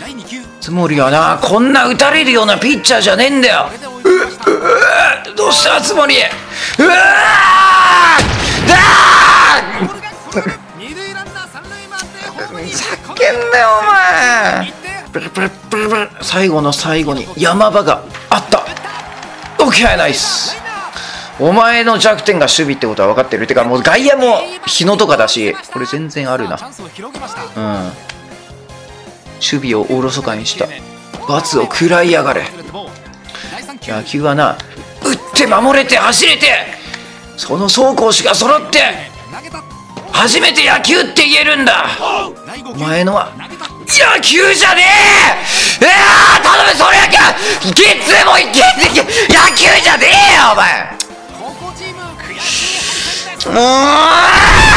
つもりはな、こんな打たれるようなピッチャーじゃねえんだよ。どうしたつもり。叫んだよお前。最後の最後に山場があった。オッケーナイス。お前の弱点が守備ってことは分かってる。てかもう外野も日野とかだし、これ全然あるな。うん、守備をおろそかにした罰を食らいやがれ。野球はな、打って守れて走れて、その走攻守が揃って初めて野球って言えるんだ。お前のは野球じゃねえ。頼む、それ野球ゲッツーもいけ野球じゃねえよお前。